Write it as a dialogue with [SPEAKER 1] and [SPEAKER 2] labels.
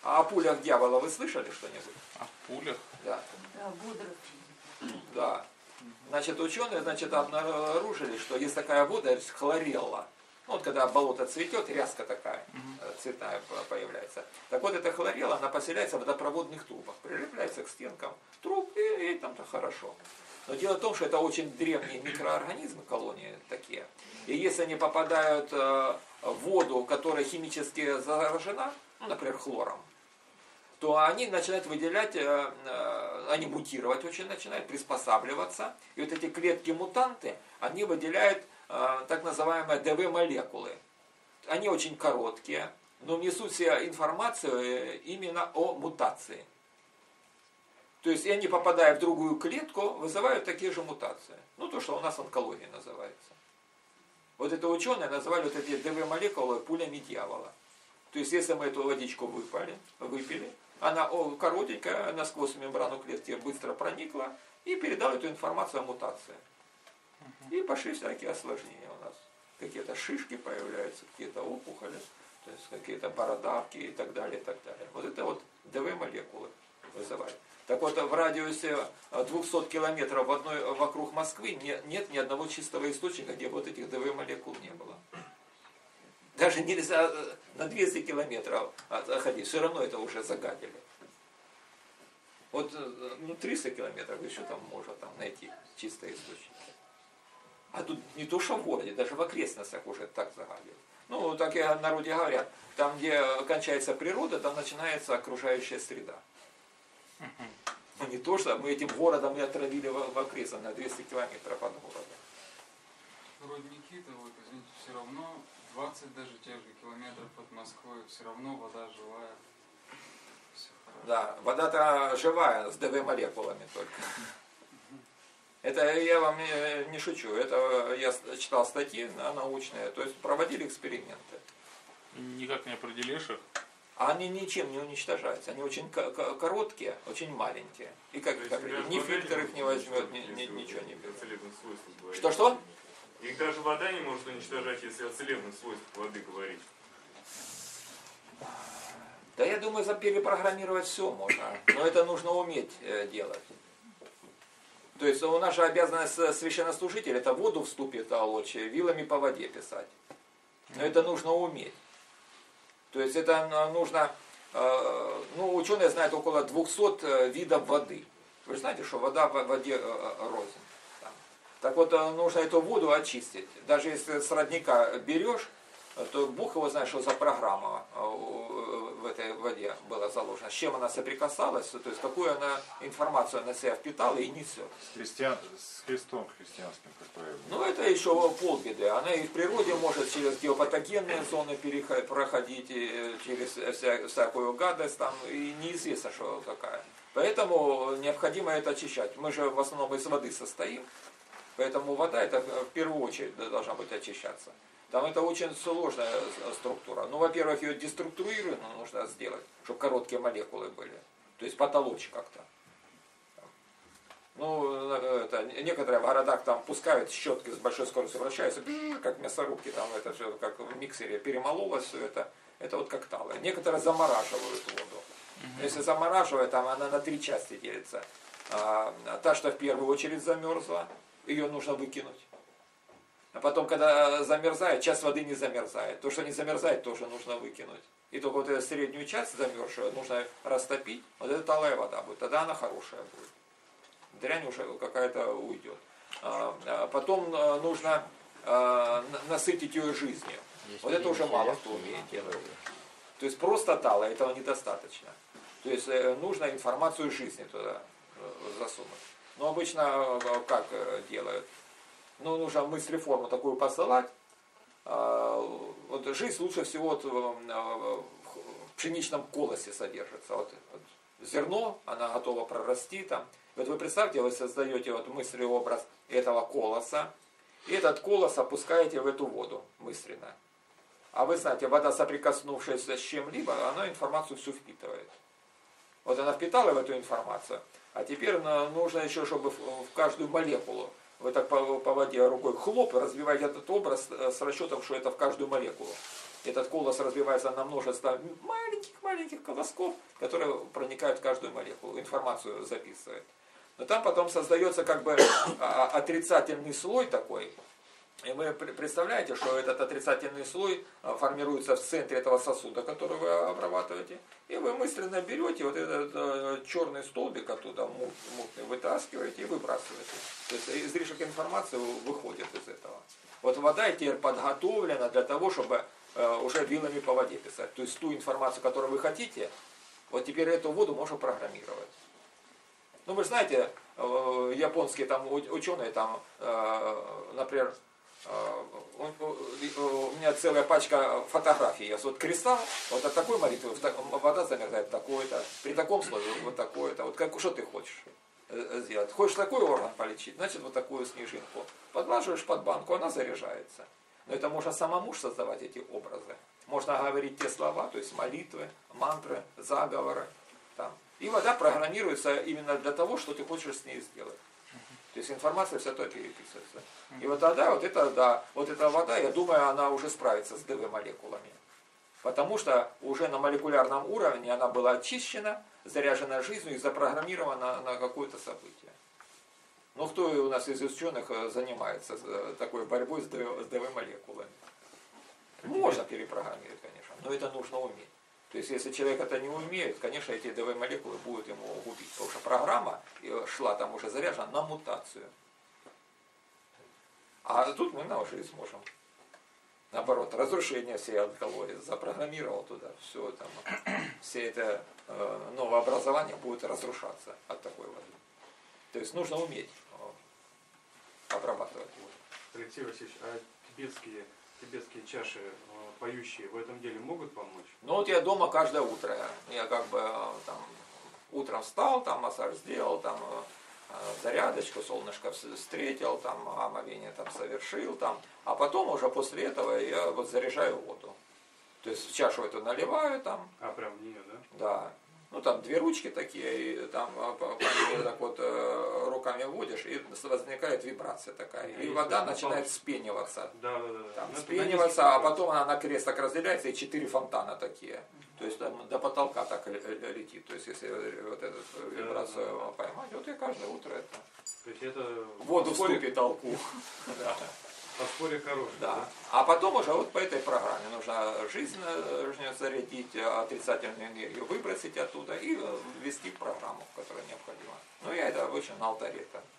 [SPEAKER 1] А о пулях дьявола вы слышали что-нибудь?
[SPEAKER 2] О пулях?
[SPEAKER 1] Да.
[SPEAKER 3] Да, бодрых.
[SPEAKER 1] Да. Значит, ученые, обнаружили, что есть такая вода, хлорелла. Ну, вот когда болото цветет, ряска такая цветная появляется. Так вот, эта хлорелла, она поселяется в водопроводных трубах, прилепляется к стенкам труб, и там-то хорошо. Но дело в том, что это очень древние микроорганизмы, колонии такие. И если они попадают в воду, которая химически заражена, ну, например, хлором, то они начинают выделять, они мутировать очень начинают, приспосабливаться. И вот эти клетки-мутанты, они выделяют так называемые ДВ-молекулы. Они очень короткие, но несут в себе информацию именно о мутации. То есть, и они, попадая в другую клетку, вызывают такие же мутации. Ну, то, что у нас онкология называется. Вот это ученые называли вот эти ДВ-молекулы пулями дьявола. То есть, если мы эту водичку выпили, она коротенькая, насквозь мембрану клетки быстро проникла и передала эту информацию о мутации. И пошли всякие осложнения у нас. Какие-то шишки появляются, какие-то опухоли, то есть какие-то бородавки и так далее, и так далее. Вот это вот ДВ-молекулы вызывают. Так вот, в радиусе 200 километров вокруг Москвы нет ни одного чистого источника, где вот этих ДВ-молекул не было. Даже нельзя на 200 километров отходить, все равно это уже загадили. Вот 300 километров еще там можно найти чистые источники. А тут не то, что в городе, даже в окрестностях уже так загадили. Ну, так и в народе говорят, там, где кончается природа, там начинается окружающая среда. Ну, не то, что мы этим городом не отравили в окрестностях на 200 километров от города.
[SPEAKER 4] Родники-то, вот, извините, все равно 20 даже тех же километров от Москвы, все равно вода живая.
[SPEAKER 1] Да, вода-то живая, с ДВ-молекулами только. Это я вам не шучу, это я читал статьи научные, то есть проводили эксперименты.
[SPEAKER 2] Никак не определишь их?
[SPEAKER 1] А они ничем не уничтожаются, они очень короткие, очень маленькие. И как их определить? Ни фильтр их не возьмет, ничего не берет. Что-что?
[SPEAKER 5] Их даже вода не может уничтожать, если о целебных свойствах воды говорить.
[SPEAKER 1] Да я думаю, перепрограммировать все можно, но это нужно уметь делать. То есть у нас же обязанность священнослужителя, это воду в ступе толочь, вилами по воде писать. Но это нужно уметь. То есть это нужно, ну, ученые знают около 200 видов воды. Вы же знаете, что вода в воде рознь. Так вот, нужно эту воду очистить. Даже если с родника берешь, то Бог его знает, что за программа в этой воде была заложена. С чем она соприкасалась, то есть какую она информацию на себя впитала и несет.
[SPEAKER 6] С Христом христианским, как правило.
[SPEAKER 1] Ну, это еще полбеды. Она и в природе может через геопатогенные зоны проходить, через всякую гадость, там, и неизвестно, что какая. Поэтому необходимо это очищать. Мы же в основном из воды состоим, поэтому вода это в первую очередь должна быть очищаться. Там это очень сложная структура. Ну, во-первых, ее деструктурируемо нужно сделать, чтобы короткие молекулы были. То есть потолочь как-то. Ну, это, некоторые в городах там пускают щетки с большой скоростью, вращаются, как мясорубки, там это все как в миксере перемололось все это. Это вот как тало. Некоторые замораживают воду. Если замораживать, там она на 3 части делится. Та, что в первую очередь замерзла, ее нужно выкинуть. А потом, когда замерзает, часть воды не замерзает. То, что не замерзает, тоже нужно выкинуть. И только вот эту среднюю часть замерзшую нужно растопить. Вот это талая вода будет. Тогда она хорошая будет. Дрянь уже какая-то уйдет. Потом нужно насытить ее жизнью. Вот это уже мало кто умеет делать. То есть просто талая, этого недостаточно. То есть нужно информацию жизни туда засунуть. Но обычно как делают? Ну, нужно мыслеформу такую посылать. Вот жизнь лучше всего вот в пшеничном колосе содержится. Вот зерно, она готова прорасти там. Вот вы представьте, вы создаете вот мысли образ этого колоса, и этот колос опускаете в эту воду мысленно. А вы знаете, вода, соприкоснувшаяся с чем-либо, она информацию всю впитывает. Вот она впитала в эту информацию, а теперь нужно еще, чтобы в каждую молекулу вы так по воде рукой хлоп, развиваете этот образ с расчетом, что это в каждую молекулу. Этот колос разбивается на множество маленьких колосков, которые проникают в каждую молекулу, информацию записывает. Но там потом создается как бы отрицательный слой такой. И вы представляете, что этот отрицательный слой формируется в центре этого сосуда, который вы обрабатываете. И вы мысленно берете вот этот черный столбик оттуда, мутный, вытаскиваете и выбрасываете. То есть излишек информации выходит из этого. Вот вода теперь подготовлена для того, чтобы уже вилами по воде писать. То есть ту информацию, которую вы хотите, вот теперь эту воду можно программировать. Ну, вы знаете, японские там ученые, там, например, у меня целая пачка фотографий есть. Вот кристалл, вот от такой молитвы вода замерзает такой-то, при таком слове вот такое-то. Вот как, что ты хочешь сделать? Хочешь такой орган полечить, значит вот такую снежинку. Подлаживаешь под банку, она заряжается. Но это можно самому создавать эти образы. Можно говорить те слова, то есть молитвы, мантры, заговоры. Там. И вода программируется именно для того, что ты хочешь с ней сделать. То есть информация вся то переписывается. И вот тогда вот эта вода, я думаю, она уже справится с ДВ-молекулами. Потому что уже на молекулярном уровне она была очищена, заряжена жизнью и запрограммирована на какое-то событие. Ну, кто у нас из ученых занимается такой борьбой с ДВ-молекулами? Можно перепрограммировать, конечно, но это нужно уметь. То есть, если человек это не умеет, конечно, эти ДВ-молекулы будут ему губить. Потому что программа шла там уже заряжена на мутацию. А тут мы научились сможем. Наоборот, разрушение всей онкологии. Запрограммировал туда все там. Все это новообразование будет разрушаться от такой воды. То есть нужно уметь обрабатывать воду.
[SPEAKER 7] Алексей Васильевич, а тибетские чаши поющие в этом деле могут помочь?
[SPEAKER 1] Ну вот я дома каждое утро. Я как бы там утром встал, там массаж сделал, там зарядочку, солнышко встретил, там омовение там совершил, там, а потом уже после этого я вот заряжаю воду. То есть в чашу эту наливаю там.
[SPEAKER 7] А прям в нее, да?
[SPEAKER 1] Да. Ну там две ручки такие, и там так вот руками вводишь, и возникает вибрация такая. И вода начинает вспениваться.
[SPEAKER 7] Да.
[SPEAKER 1] Там, вспениваться, а потом она на крест так разделяется, и 4 фонтана такие. То есть там до потолка так летит. То есть если вот эту вибрацию поймать, вот и каждое утро это.
[SPEAKER 7] То есть это
[SPEAKER 1] Воду вступит толку.
[SPEAKER 7] подспорье хорошее.
[SPEAKER 1] Да. А потом уже вот по этой программе нужно жизнь зарядить, отрицательную энергию выбросить оттуда и ввести в программу, которая необходима. Ну я это обычно на алтаре.